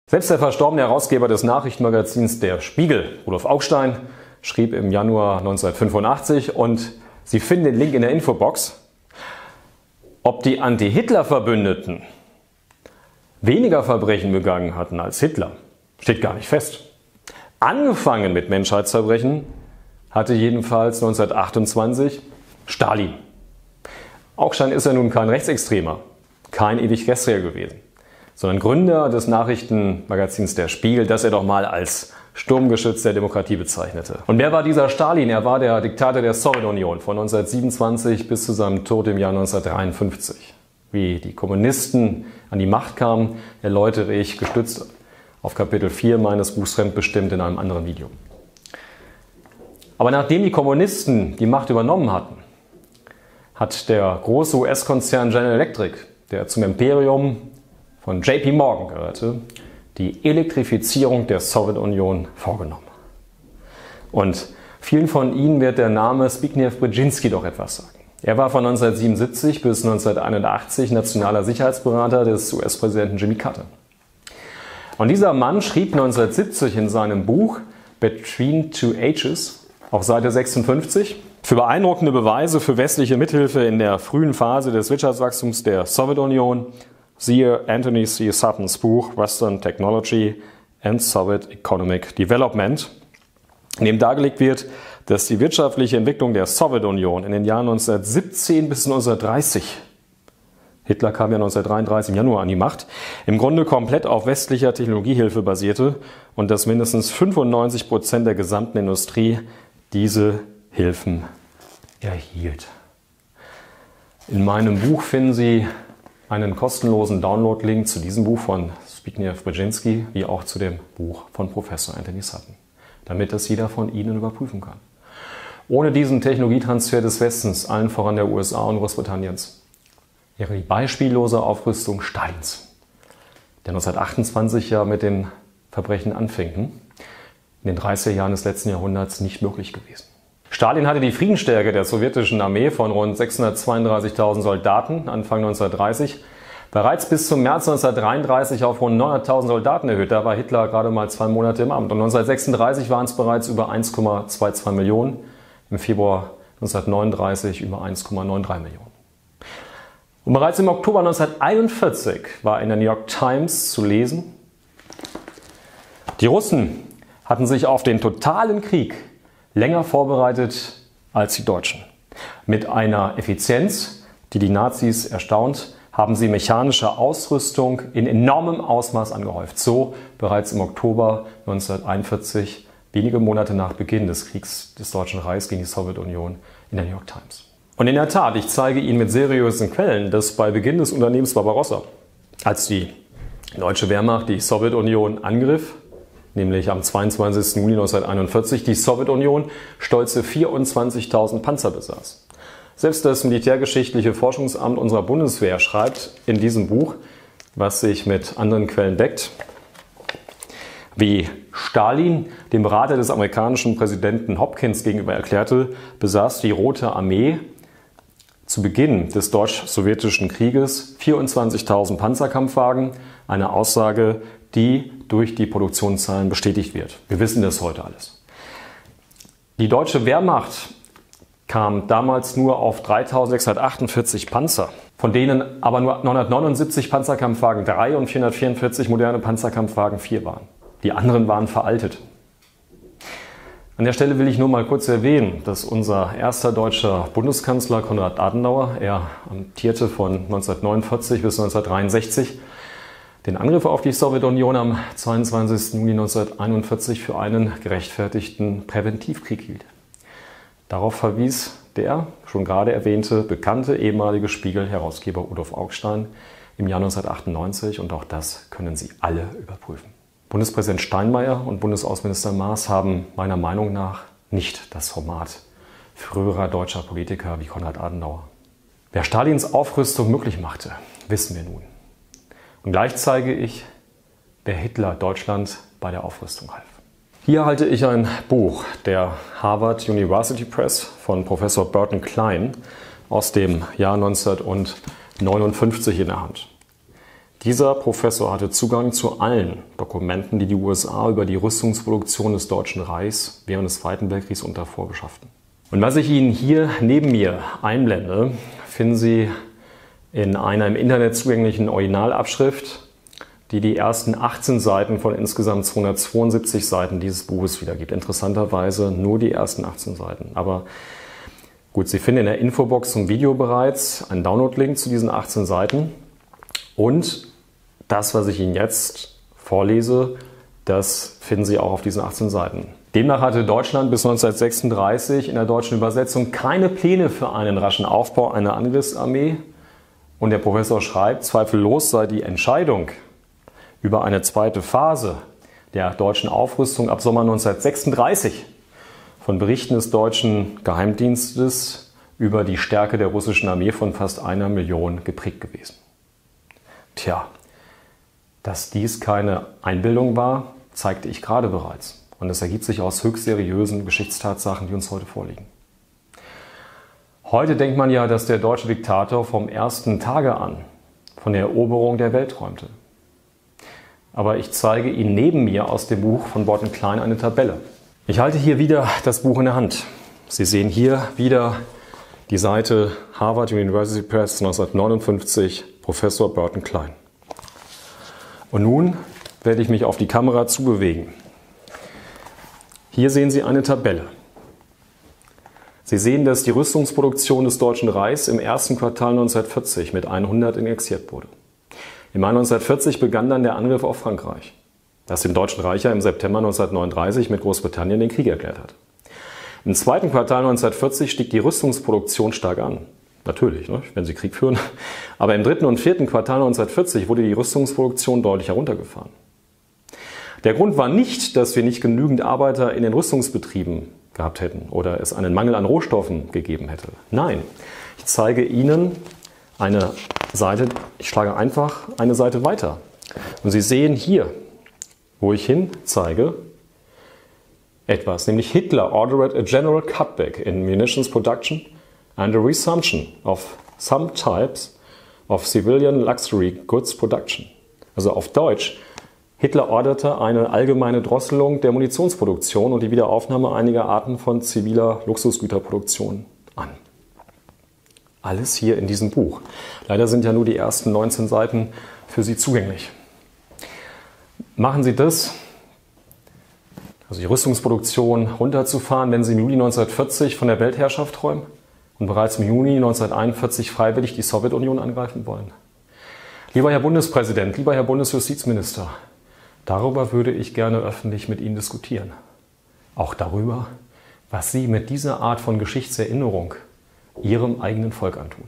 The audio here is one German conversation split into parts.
Selbst der verstorbene Herausgeber des Nachrichtenmagazins Der Spiegel, Rudolf Augstein, schrieb im Januar 1985, und Sie finden den Link in der Infobox: Ob die Anti-Hitler-Verbündeten weniger Verbrechen begangen hatten als Hitler, steht gar nicht fest. Angefangen mit Menschheitsverbrechen hatte jedenfalls 1928 Stalin. Augstein ist ja nun kein Rechtsextremer, kein ewig Gestriger gewesen, sondern Gründer des Nachrichtenmagazins Der Spiegel, das er doch mal als Sturmgeschütz der Demokratie bezeichnete. Und wer war dieser Stalin? Er war der Diktator der Sowjetunion von 1927 bis zu seinem Tod im Jahr 1953. Wie die Kommunisten an die Macht kamen, erläutere ich gestützt auf Kapitel 4 meines Buchs Fremdbestimmt in einem anderen Video. Aber nachdem die Kommunisten die Macht übernommen hatten, hat der große US-Konzern General Electric, der zum Imperium von JP Morgan gehörte, die Elektrifizierung der Sowjetunion vorgenommen. Und vielen von Ihnen wird der Name Zbigniew Brzezinski doch etwas sagen. Er war von 1977 bis 1981 nationaler Sicherheitsberater des US-Präsidenten Jimmy Carter. Und dieser Mann schrieb 1970 in seinem Buch Between Two Ages auf Seite 56: Für beeindruckende Beweise für westliche Mithilfe in der frühen Phase des Wirtschaftswachstums der Sowjetunion siehe Anthony C. Suttons Buch Western Technology and Soviet Economic Development, in dem dargelegt wird, dass die wirtschaftliche Entwicklung der Sowjetunion in den Jahren 1917 bis 1930, Hitler kam ja 1933 im Januar an die Macht, im Grunde komplett auf westlicher Technologiehilfe basierte und dass mindestens 95% der gesamten Industrie diese Hilfen erhielt. In meinem Buch finden Sie einen kostenlosen Download-Link zu diesem Buch von Zbigniew Brzezinski, wie auch zu dem Buch von Professor Anthony Sutton, damit das jeder von Ihnen überprüfen kann. Ohne diesen Technologietransfer des Westens, allen voran der USA und Großbritanniens, wäre die beispiellose Aufrüstung Stalins, der 1928 ja mit den Verbrechen anfing, in den 30er Jahren des letzten Jahrhunderts nicht möglich gewesen. Stalin hatte die Friedensstärke der sowjetischen Armee von rund 632.000 Soldaten Anfang 1930 bereits bis zum März 1933 auf rund 900.000 Soldaten erhöht. Da war Hitler gerade mal 2 Monate im Amt. Und 1936 waren es bereits über 1,22 Millionen, im Februar 1939 über 1,93 Millionen. Und bereits im Oktober 1941 war in der New York Times zu lesen: Die Russen hatten sich auf den totalen Krieg länger vorbereitet als die Deutschen. Mit einer Effizienz, die die Nazis erstaunt, haben sie mechanische Ausrüstung in enormem Ausmaß angehäuft. So bereits im Oktober 1941, wenige Monate nach Beginn des Kriegs des Deutschen Reichs gegen die Sowjetunion, in der New York Times. Und in der Tat, ich zeige Ihnen mit seriösen Quellen, dass bei Beginn des Unternehmens Barbarossa, als die deutsche Wehrmacht die Sowjetunion angriff, nämlich am 22. Juni 1941, die Sowjetunion stolze 24.000 Panzer besaß. Selbst das Militärgeschichtliche Forschungsamt unserer Bundeswehr schreibt in diesem Buch, was sich mit anderen Quellen deckt, wie Stalin dem Berater des amerikanischen Präsidenten Hopkins gegenüber erklärte, besaß die Rote Armee zu Beginn des Deutsch-Sowjetischen Krieges 24.000 Panzerkampfwagen, eine Aussage, die durch die Produktionszahlen bestätigt wird. Wir wissen das heute alles. Die deutsche Wehrmacht kam damals nur auf 3.648 Panzer, von denen aber nur 979 Panzerkampfwagen 3 und 444 moderne Panzerkampfwagen 4 waren. Die anderen waren veraltet. An der Stelle will ich nur mal kurz erwähnen, dass unser erster deutscher Bundeskanzler Konrad Adenauer, er amtierte von 1949 bis 1963, den Angriff auf die Sowjetunion am 22. Juni 1941 für einen gerechtfertigten Präventivkrieg hielt. Darauf verwies der schon gerade erwähnte bekannte ehemalige Spiegel-Herausgeber Rudolf Augstein im Jahr 1998, und auch das können Sie alle überprüfen. Bundespräsident Steinmeier und Bundesaußenminister Maas haben meiner Meinung nach nicht das Format früherer deutscher Politiker wie Konrad Adenauer. Wer Stalins Aufrüstung möglich machte, wissen wir nun. Und gleich zeige ich, wer Hitler Deutschland bei der Aufrüstung half. Hier halte ich ein Buch der Harvard University Press von Professor Burton Klein aus dem Jahr 1959 in der Hand. Dieser Professor hatte Zugang zu allen Dokumenten, die die USA über die Rüstungsproduktion des Deutschen Reichs während des Zweiten Weltkriegs und davor beschafften. Und was ich Ihnen hier neben mir einblende, finden Sie in einer im Internet zugänglichen Originalabschrift, die die ersten 18 Seiten von insgesamt 272 Seiten dieses Buches wiedergibt. Interessanterweise nur die ersten 18 Seiten. Aber gut, Sie finden in der Infobox zum Video bereits einen Download-Link zu diesen 18 Seiten. Und das, was ich Ihnen jetzt vorlese, das finden Sie auch auf diesen 18 Seiten. Demnach hatte Deutschland bis 1936 in der deutschen Übersetzung keine Pläne für einen raschen Aufbau einer Angriffsarmee. Und der Professor schreibt, zweifellos sei die Entscheidung über eine zweite Phase der deutschen Aufrüstung ab Sommer 1936 von Berichten des deutschen Geheimdienstes über die Stärke der russischen Armee von fast 1 Million geprägt gewesen. Tja, dass dies keine Einbildung war, zeigte ich gerade bereits. Und es ergibt sich aus höchst seriösen Geschichtstatsachen, die uns heute vorliegen. Heute denkt man ja, dass der deutsche Diktator vom ersten Tage an von der Eroberung der Welt träumte. Aber ich zeige Ihnen neben mir aus dem Buch von Bort und Klein eine Tabelle. Ich halte hier wieder das Buch in der Hand. Sie sehen hier wieder die Seite Harvard University Press 1959, Professor Bort und Klein. Und nun werde ich mich auf die Kamera zubewegen. Hier sehen Sie eine Tabelle. Sie sehen, dass die Rüstungsproduktion des Deutschen Reichs im ersten Quartal 1940 mit 100 indexiert wurde. Im Mai 1940 begann dann der Angriff auf Frankreich, das dem Deutschen Reich ja im September 1939 mit Großbritannien den Krieg erklärt hat. Im zweiten Quartal 1940 stieg die Rüstungsproduktion stark an. Natürlich, wenn Sie Krieg führen. Aber im dritten und vierten Quartal 1940 wurde die Rüstungsproduktion deutlich heruntergefahren. Der Grund war nicht, dass wir nicht genügend Arbeiter in den Rüstungsbetrieben gehabt hätten oder es einen Mangel an Rohstoffen gegeben hätte. Nein, ich zeige Ihnen eine Seite, ich schlage einfach eine Seite weiter. Und Sie sehen hier, wo ich hin zeige, etwas, nämlich Hitler ordered a general cutback in munitions production and a resumption of some types of civilian luxury goods production. Also auf Deutsch, Hitler orderte eine allgemeine Drosselung der Munitionsproduktion und die Wiederaufnahme einiger Arten von ziviler Luxusgüterproduktion an. Alles hier in diesem Buch. Leider sind ja nur die ersten 19 Seiten für Sie zugänglich. Machen Sie das, also die Rüstungsproduktion runterzufahren, wenn Sie im Juli 1940 von der Weltherrschaft träumen und bereits im Juni 1941 freiwillig die Sowjetunion angreifen wollen. Lieber Herr Bundespräsident, lieber Herr Bundesjustizminister, darüber würde ich gerne öffentlich mit Ihnen diskutieren. Auch darüber, was Sie mit dieser Art von Geschichtserinnerung Ihrem eigenen Volk antun.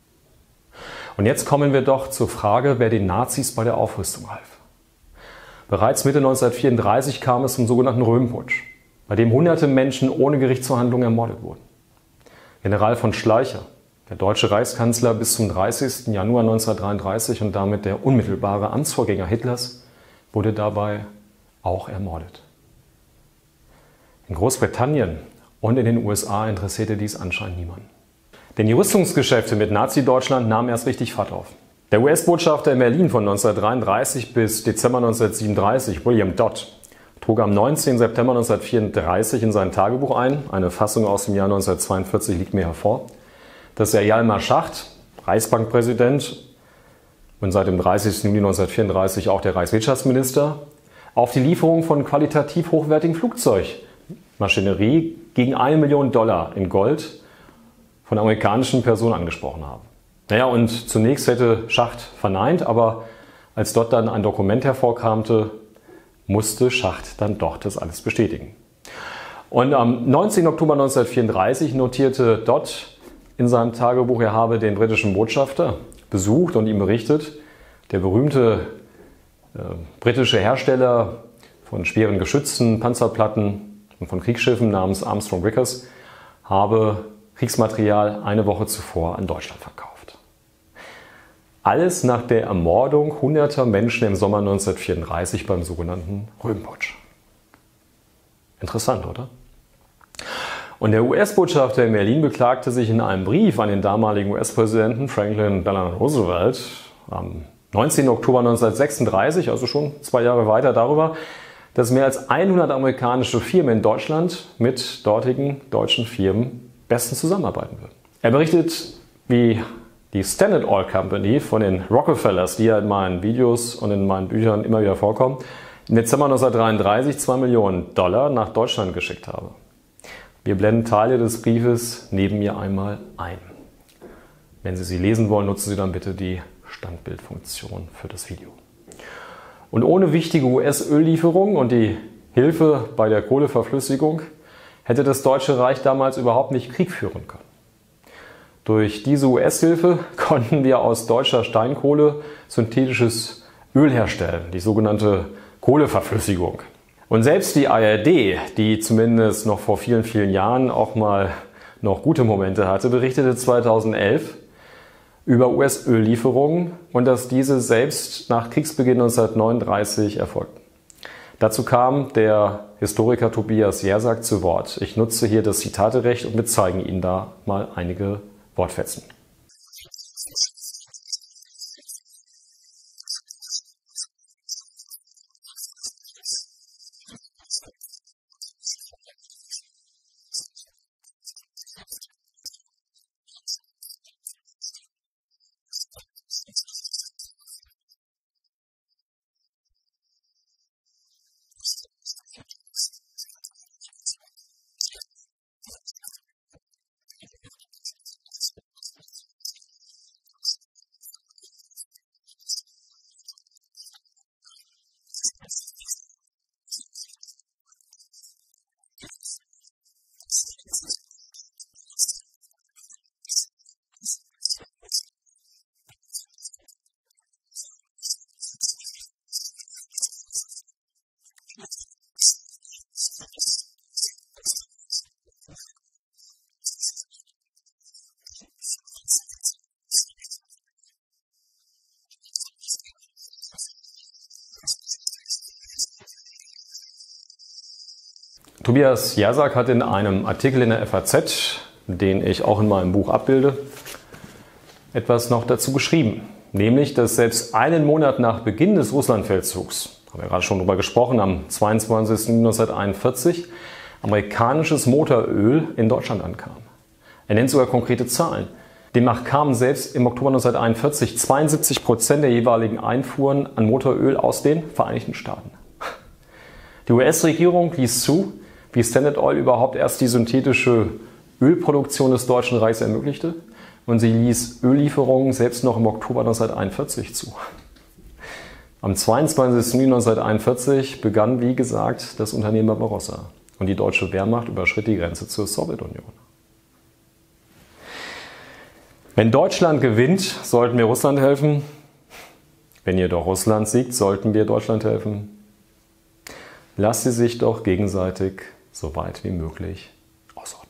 Und jetzt kommen wir doch zur Frage, wer den Nazis bei der Aufrüstung half. Bereits Mitte 1934 kam es zum sogenannten Röhmputsch, bei dem hunderte Menschen ohne Gerichtsverhandlung ermordet wurden. General von Schleicher, der deutsche Reichskanzler bis zum 30. Januar 1933 und damit der unmittelbare Amtsvorgänger Hitlers, wurde dabei auch ermordet. In Großbritannien und in den USA interessierte dies anscheinend niemanden. Denn die Rüstungsgeschäfte mit Nazi-Deutschland nahmen erst richtig Fahrt auf. Der US-Botschafter in Berlin von 1933 bis Dezember 1937, William Dodd, trug am 19. September 1934 in sein Tagebuch ein, eine Fassung aus dem Jahr 1942 liegt mir hervor, dass er Hjalmar Schacht, Reichsbankpräsident und seit dem 30. Juni 1934 auch der Reichswirtschaftsminister, auf die Lieferung von qualitativ hochwertigen Flugzeugmaschinerie gegen $1 Million in Gold von amerikanischen Personen angesprochen haben. Naja, und zunächst hätte Schacht verneint, aber als dort dann ein Dokument hervorkam, musste Schacht dann doch das alles bestätigen. Und am 19. Oktober 1934 notierte Dodd in seinem Tagebuch, er habe den britischen Botschafter besucht und ihm berichtet, der berühmte britische Hersteller von schweren Geschützen, Panzerplatten und von Kriegsschiffen namens Armstrong Vickers habe Kriegsmaterial eine Woche zuvor an Deutschland verkauft. Alles nach der Ermordung hunderter Menschen im Sommer 1934 beim sogenannten Röhmputsch. Interessant, oder? Und der US-Botschafter in Berlin beklagte sich in einem Brief an den damaligen US-Präsidenten Franklin Delano Roosevelt am 19. Oktober 1936, also schon 2 Jahre weiter, darüber, dass mehr als 100 amerikanische Firmen in Deutschland mit dortigen deutschen Firmen bestens zusammenarbeiten würden. Er berichtet, wie die Standard Oil Company von den Rockefellers, die ja in meinen Videos und in meinen Büchern immer wieder vorkommen, im Dezember 1933 $2 Millionen nach Deutschland geschickt habe. Wir blenden Teile des Briefes neben mir einmal ein. Wenn Sie sie lesen wollen, nutzen Sie dann bitte die Standbildfunktion für das Video. Und ohne wichtige US-Öllieferungen und die Hilfe bei der Kohleverflüssigung hätte das Deutsche Reich damals überhaupt nicht Krieg führen können. Durch diese US-Hilfe konnten wir aus deutscher Steinkohle synthetisches Öl herstellen, die sogenannte Kohleverflüssigung. Und selbst die ARD, die zumindest noch vor vielen, vielen Jahren auch mal noch gute Momente hatte, berichtete 2011 über US-Öllieferungen und dass diese selbst nach Kriegsbeginn 1939 erfolgten. Dazu kam der Historiker Tobias Jersak zu Wort. Ich nutze hier das Zitaterecht und wir zeigen Ihnen da mal einige Wortfetzen. Tobias Jersak hat in einem Artikel in der FAZ, den ich auch in meinem Buch abbilde, etwas noch dazu geschrieben. Nämlich, dass selbst einen Monat nach Beginn des Russlandfeldzugs, haben wir gerade schon darüber gesprochen, am 22. Juni 1941, amerikanisches Motoröl in Deutschland ankam. Er nennt sogar konkrete Zahlen. Demnach kamen selbst im Oktober 1941 72% der jeweiligen Einfuhren an Motoröl aus den Vereinigten Staaten. Die US-Regierung ließ zu, wie Standard Oil überhaupt erst die synthetische Ölproduktion des Deutschen Reichs ermöglichte, und sie ließ Öllieferungen selbst noch im Oktober 1941 zu. Am 22. Juni 1941 begann, wie gesagt, das Unternehmen Barbarossa und die deutsche Wehrmacht überschritt die Grenze zur Sowjetunion. Wenn Deutschland gewinnt, sollten wir Russland helfen. Wenn jedoch Russland siegt, sollten wir Deutschland helfen. Lasst sie sich doch gegenseitig so weit wie möglich ausrotten.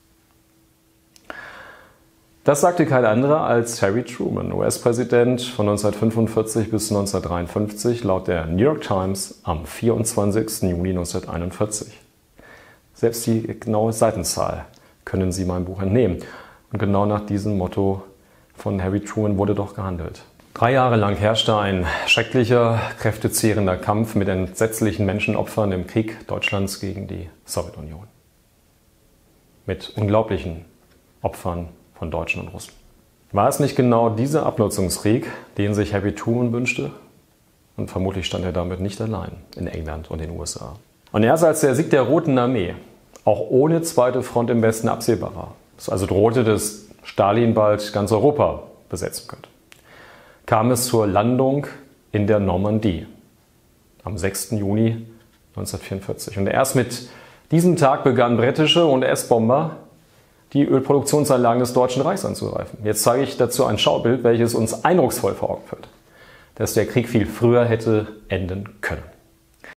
Das sagte kein anderer als Harry Truman, US-Präsident von 1945 bis 1953, laut der New York Times am 24. Juni 1941. Selbst die genaue Seitenzahl können Sie meinem Buch entnehmen. Und genau nach diesem Motto von Harry Truman wurde doch gehandelt. 3 Jahre lang herrschte ein schrecklicher, kräftezehrender Kampf mit entsetzlichen Menschenopfern im Krieg Deutschlands gegen die Sowjetunion. Mit unglaublichen Opfern von Deutschen und Russen. War es nicht genau dieser Abnutzungskrieg, den sich Harry Truman wünschte? Und vermutlich stand er damit nicht allein in England und den USA. Und erst als der Sieg der Roten Armee, auch ohne zweite Front im Westen absehbar war, es also drohte, dass Stalin bald ganz Europa besetzen könnte, kam es zur Landung in der Normandie am 6. Juni 1944. Und erst mit diesem Tag begannen britische und US-Bomber die Ölproduktionsanlagen des Deutschen Reichs anzugreifen. Jetzt zeige ich dazu ein Schaubild, welches uns eindrucksvoll vor Augen führt, dass der Krieg viel früher hätte enden können.